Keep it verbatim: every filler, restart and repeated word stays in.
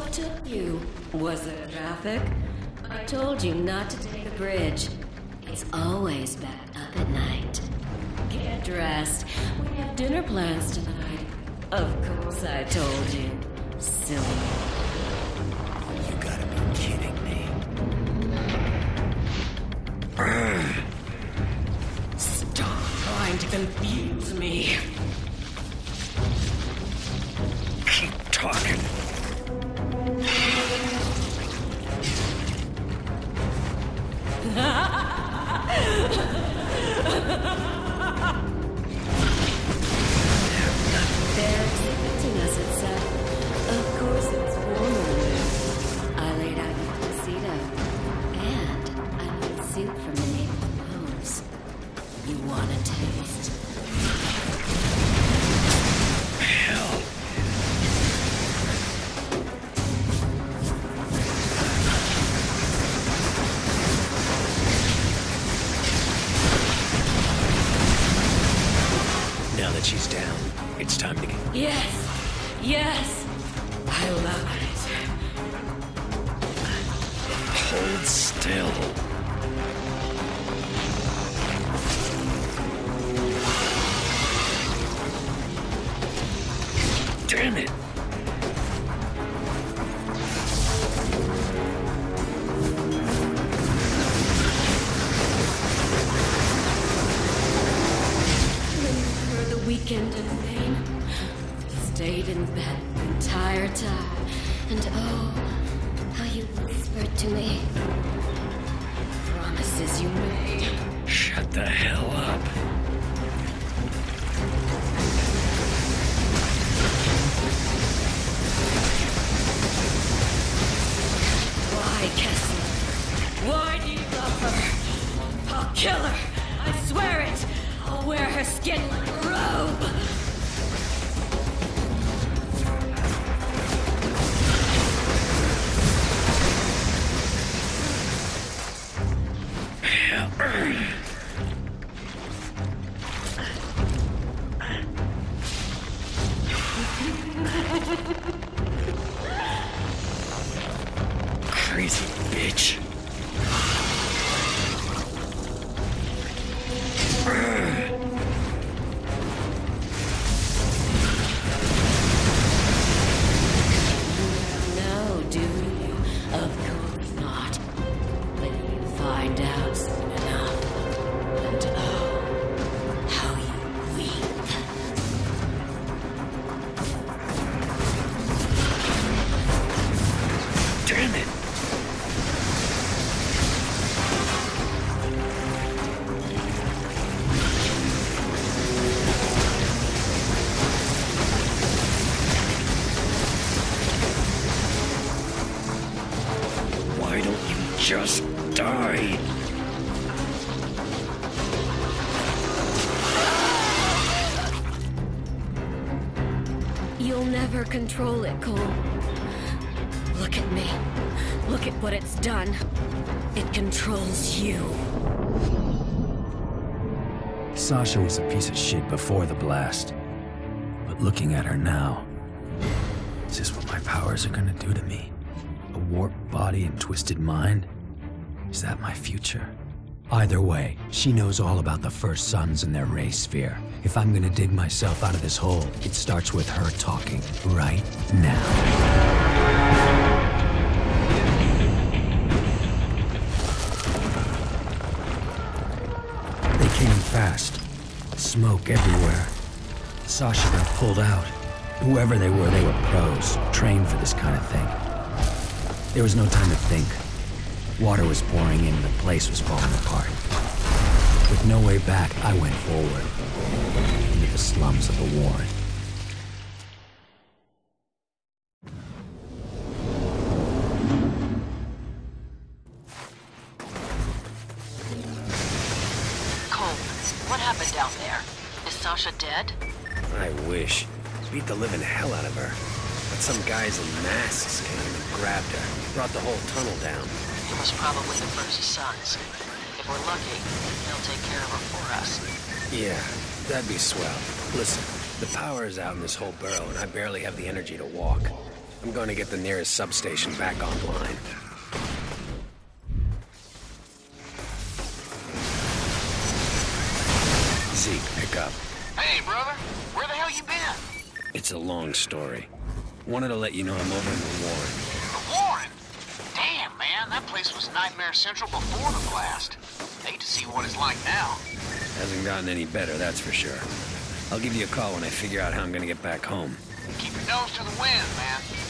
What took you? Was it traffic? I told you not to take the bridge. It's always backed up at night. Get dressed. We have dinner plans tonight. Of course I told you. Silly. You gotta be kidding me. Stop trying to confuse me. Keep talking. They're expecting us at seven. Of course it's formal news. I laid out your tuxedo. And I made soup from the native bones. You want a taste? Hell. Now that she's down, it's time to get... Yes! Yes! I love it. Hold still. Damn it. For the weekend in vain. Stayed in bed the entire time. And oh, how you whispered to me. Promises you made. Shut the hell up. Why, Kessler? Why do you love her? I'll kill her. I swear it. I'll wear her skin like a robe. Crazy bitch. No, do you? Of course not. But you find out soon enough. And oh, how you weep. Damn it. Why don't you just die? You'll never control it, Cole. Look at me. Look at what it's done. It controls you. Sasha was a piece of shit before the blast. But looking at her now, is this what my powers are gonna do to me? A warped body and twisted mind? Is that my future? Either way, she knows all about the First Sons and their ray sphere. If I'm gonna dig myself out of this hole, it starts with her talking right now. They came fast. Smoke everywhere. Sasha got pulled out. Whoever they were, they were pros, trained for this kind of thing. There was no time to think. Water was pouring in and the place was falling apart. With no way back, I went forward. Into the slums of the Warren. Cole, what happened down there? Is Sasha dead? I wish. Beat the living hell out of her. But some guys in masks came and grabbed her. Brought the whole tunnel down. It was probably the First Sons. If we're lucky, they'll take care of her for us. Yeah, that'd be swell. Listen, the power is out in this whole burrow and I barely have the energy to walk. I'm going to get the nearest substation back online. Zeke, pick up. Hey, brother. Where the hell you been? It's a long story. Wanted to let you know I'm over in the Warren. The Warren? Damn, man. That place was Nightmare Central before the blast. Hate to see what it's like now. Hasn't gotten any better, that's for sure. I'll give you a call when I figure out how I'm gonna get back home. Keep your nose to the wind, man.